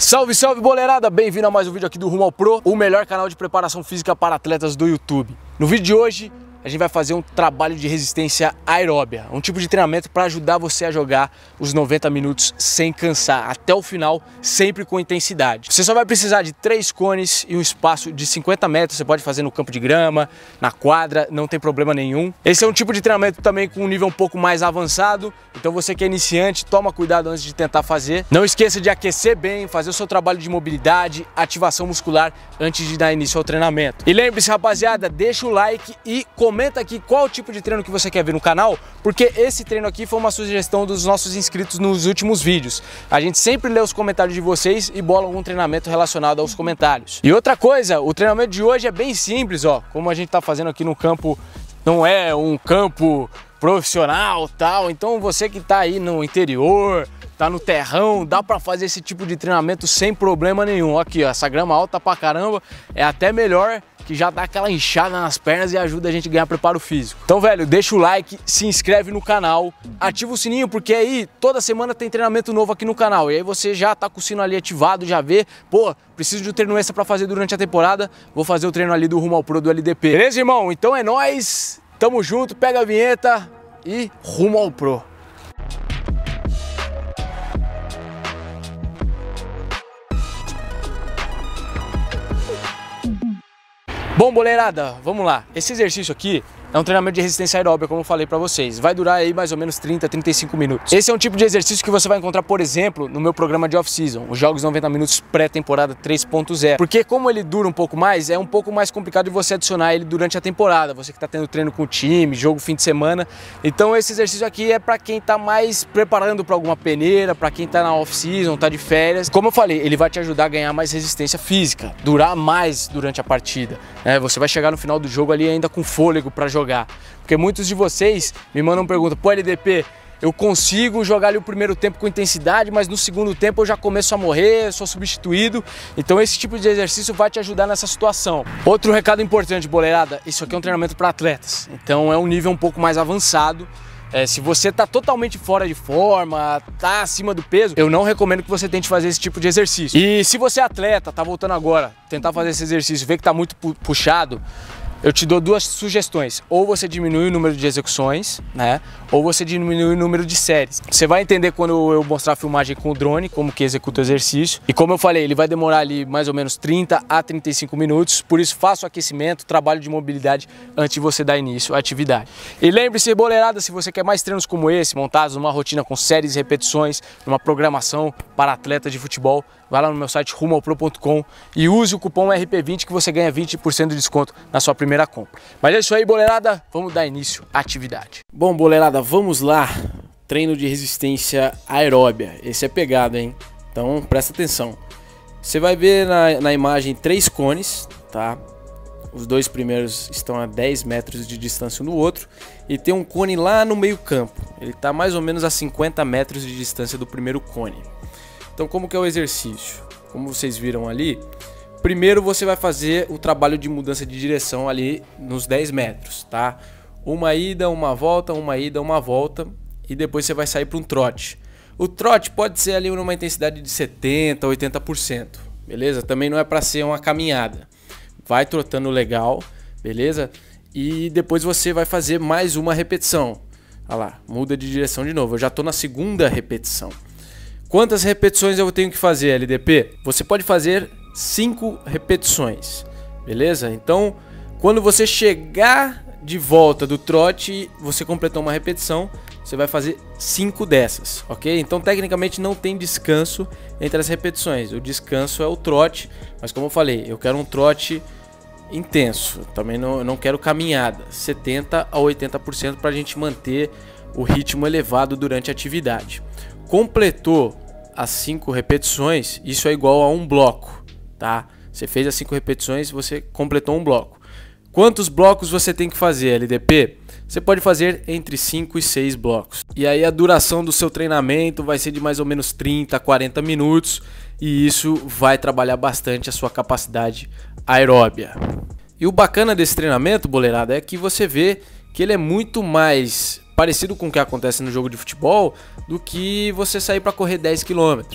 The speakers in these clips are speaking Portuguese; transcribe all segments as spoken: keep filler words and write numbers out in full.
Salve, salve, boleirada! Bem-vindo a mais um vídeo aqui do Rumo ao Pro, o melhor canal de preparação física para atletas do YouTube. No vídeo de hoje, a gente vai fazer um trabalho de resistência aeróbia, um tipo de treinamento para ajudar você a jogar os noventa minutos sem cansar, até o final, sempre com intensidade. Você só vai precisar de três cones e um espaço de cinquenta metros, você pode fazer no campo de grama, na quadra, não tem problema nenhum. Esse é um tipo de treinamento também com um nível um pouco mais avançado, então você que é iniciante, toma cuidado antes de tentar fazer. Não esqueça de aquecer bem, fazer o seu trabalho de mobilidade, ativação muscular antes de dar início ao treinamento. E lembre-se, rapaziada, deixa o like e comenta Comenta aqui qual tipo de treino que você quer ver no canal, porque esse treino aqui foi uma sugestão dos nossos inscritos nos últimos vídeos. A gente sempre lê os comentários de vocês e bola algum treinamento relacionado aos comentários. E outra coisa, o treinamento de hoje é bem simples, ó, como a gente tá fazendo aqui no campo, não é um campo profissional, tal. Então você que tá aí no interior, tá no terrão, dá pra fazer esse tipo de treinamento sem problema nenhum. Aqui, ó, essa grama alta pra caramba, é até melhor, que já dá aquela inchada nas pernas e ajuda a gente a ganhar preparo físico. Então, velho, deixa o like, se inscreve no canal, ativa o sininho, porque aí toda semana tem treinamento novo aqui no canal. E aí você já tá com o sino ali ativado, já vê, pô, preciso de um treino extra pra fazer durante a temporada, vou fazer o treino ali do Rumo ao Pro do L D P. Beleza, irmão? Então é nóis, tamo junto, pega a vinheta e Rumo ao Pro. Bom, boleirada, vamos lá. Esse exercício aqui é um treinamento de resistência aeróbica, como eu falei pra vocês. Vai durar aí mais ou menos trinta, trinta e cinco minutos. Esse é um tipo de exercício que você vai encontrar, por exemplo, no meu programa de off-season, os Jogos noventa minutos pré-temporada três ponto zero. Porque como ele dura um pouco mais, é um pouco mais complicado de você adicionar ele durante a temporada. Você que tá tendo treino com o time, jogo fim de semana. Então esse exercício aqui é pra quem tá mais preparando pra alguma peneira, pra quem tá na off-season, tá de férias. Como eu falei, ele vai te ajudar a ganhar mais resistência física, durar mais durante a partida. É, você vai chegar no final do jogo ali ainda com fôlego pra jogar. Porque muitos de vocês me mandam pergunta, pô, L D P, eu consigo jogar ali o primeiro tempo com intensidade, mas no segundo tempo eu já começo a morrer, sou substituído. Então esse tipo de exercício vai te ajudar nessa situação. Outro recado importante, boleirada, isso aqui é um treinamento para atletas, então é um nível um pouco mais avançado. É, se você tá totalmente fora de forma, tá acima do peso, eu não recomendo que você tente fazer esse tipo de exercício. E se você é atleta, tá voltando agora, tentar fazer esse exercício, ver que tá muito pu- puxado, eu te dou duas sugestões. Ou você diminui o número de execuções, né? Ou você diminui o número de séries. Você vai entender quando eu mostrar a filmagem com o drone, como que executa o exercício. E como eu falei, ele vai demorar ali mais ou menos trinta a trinta e cinco minutos. Por isso, faça o aquecimento, trabalho de mobilidade antes de você dar início à atividade. E lembre-se, boleirada, se você quer mais treinos como esse, montados numa rotina com séries e repetições, numa programação para atletas de futebol, vai lá no meu site rumo ao pro ponto com e use o cupom R P vinte que você ganha vinte por cento de desconto na sua primeira compra. Mas é isso aí, boleirada, vamos dar início à atividade. Bom, boleirada, vamos lá. Treino de resistência aeróbia. Esse é pegado, hein? Então presta atenção. Você vai ver na, na imagem três cones, tá? Os dois primeiros estão a dez metros de distância um do outro e tem um cone lá no meio campo. Ele está mais ou menos a cinquenta metros de distância do primeiro cone. Então como que é o exercício? Como vocês viram ali, primeiro você vai fazer o trabalho de mudança de direção ali nos dez metros, tá? Uma ida, uma volta, uma ida, uma volta e depois você vai sair para um trote. O trote pode ser ali numa intensidade de setenta, oitenta por cento, beleza? Também não é para ser uma caminhada. Vai trotando legal, beleza? E depois você vai fazer mais uma repetição. Olha lá, muda de direção de novo. Eu já estou na segunda repetição. Quantas repetições eu tenho que fazer, L D P? Você pode fazer cinco repetições, beleza? Então, quando você chegar de volta do trote, você completou uma repetição, você vai fazer cinco dessas, ok? Então, tecnicamente, não tem descanso entre as repetições. O descanso é o trote, mas como eu falei, eu quero um trote intenso. Também não, eu não quero caminhada, setenta a oitenta por cento para a gente manter o ritmo elevado durante a atividade. Completou as cinco repetições, isso é igual a um bloco, tá? Você fez as cinco repetições, você completou um bloco. Quantos blocos você tem que fazer, L D P? Você pode fazer entre cinco e seis blocos. E aí a duração do seu treinamento vai ser de mais ou menos trinta a quarenta minutos e isso vai trabalhar bastante a sua capacidade aeróbia. E o bacana desse treinamento, boleirada, é que você vê que ele é muito mais parecido com o que acontece no jogo de futebol do que você sair para correr dez quilômetros.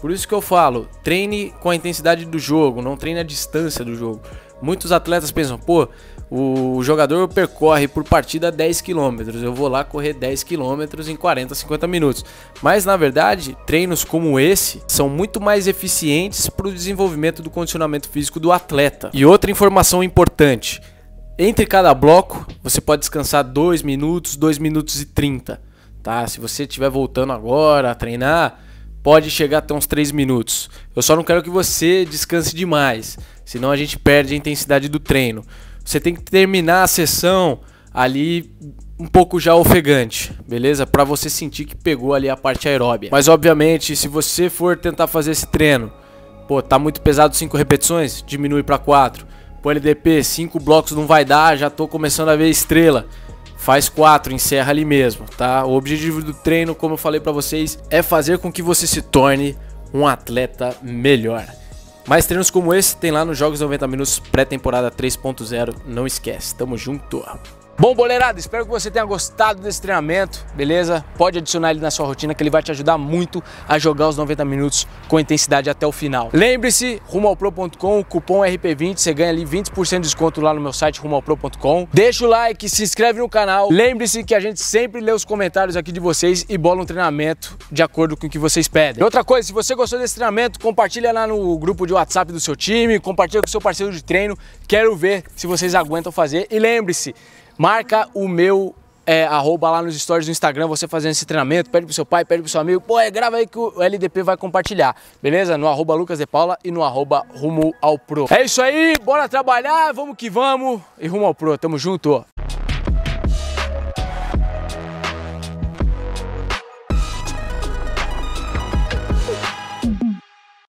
Por isso que eu falo, treine com a intensidade do jogo, não treine a distância do jogo. Muitos atletas pensam, pô, o jogador percorre por partida dez quilômetros, eu vou lá correr dez quilômetros em quarenta, cinquenta minutos. Mas na verdade, treinos como esse são muito mais eficientes para o desenvolvimento do condicionamento físico do atleta. E outra informação importante, entre cada bloco você pode descansar dois minutos, dois minutos e trinta, tá? Se você estiver voltando agora a treinar, pode chegar até uns três minutos. Eu só não quero que você descanse demais, senão a gente perde a intensidade do treino. Você tem que terminar a sessão ali um pouco já ofegante, beleza? Para você sentir que pegou ali a parte aeróbia. Mas obviamente, se você for tentar fazer esse treino, pô, tá muito pesado cinco repetições, diminui para quatro. Pô, L D P, cinco blocos não vai dar, já tô começando a ver estrela. Faz quatro, encerra ali mesmo, tá? O objetivo do treino, como eu falei pra vocês, é fazer com que você se torne um atleta melhor. Mais treinos como esse tem lá nos Jogos noventa Minutos pré-temporada três ponto zero, não esquece, tamo junto. Bom, boleirada, espero que você tenha gostado desse treinamento, beleza? Pode adicionar ele na sua rotina que ele vai te ajudar muito a jogar os noventa minutos com intensidade até o final. Lembre-se, rumo ao pro ponto com, o cupom R P vinte, você ganha ali vinte por cento de desconto lá no meu site rumo ao pro ponto com. Deixa o like, se inscreve no canal. Lembre-se que a gente sempre lê os comentários aqui de vocês e bola um treinamento de acordo com o que vocês pedem. E outra coisa, se você gostou desse treinamento, compartilha lá no grupo de WhatsApp do seu time, compartilha com o seu parceiro de treino. Quero ver se vocês aguentam fazer. E lembre-se, marca o meu é, arroba lá nos stories do Instagram, você fazendo esse treinamento, pede pro seu pai, pede pro seu amigo, pô, é, grava aí que o L D P vai compartilhar, beleza? No arroba Lucas de Paula e no arroba Rumo ao Pro. É isso aí, bora trabalhar, vamos que vamos e Rumo ao Pro, tamo junto.